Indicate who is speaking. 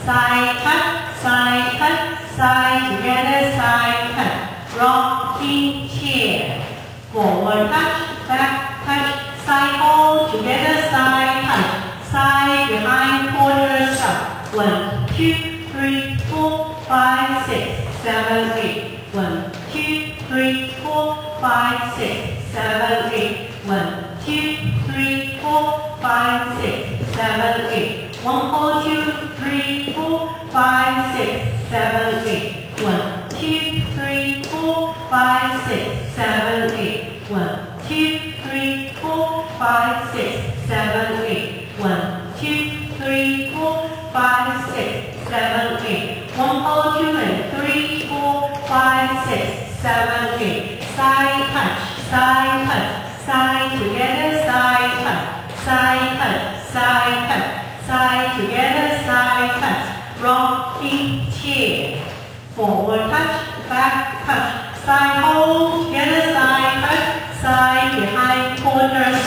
Speaker 1: side touch, side touch, side together, side touch. Rocking chair. Forward touch, back touch, side hold, together, side touch. Side behind, corner stop. 1, 2, 3, 4, 5, 6, 7, 8. 1, 2, 3, 4, 5, 6, 7, 8. 1, 2, 3, 4, 5, 6, 7, 8. 1, 2, 3, 4, 5, 6, 7, 8. 1, 2, 3, 4, 5, 6, 7, 8. 1, 2, 3, 4, 5, 6, 7, 8. 1, 2, 3, 4, 5, 6, 7, 8. 1, 2, and 3, 4, 5, 6, 7, 8. Side touch, side touch, side together, side touch, side touch, side touch, side together, side touch. Rocking chair. Forward touch, back touch, side hold, together, side touch, side behind, corner